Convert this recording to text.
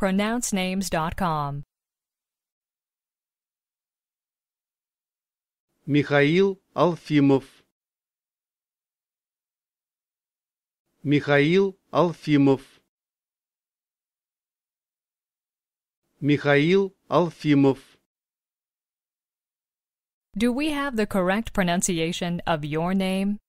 pronouncenames.com. Mikhail Alfimov. Mikhail Alfimov. Mikhail Alfimov. Do we have the correct pronunciation of your name?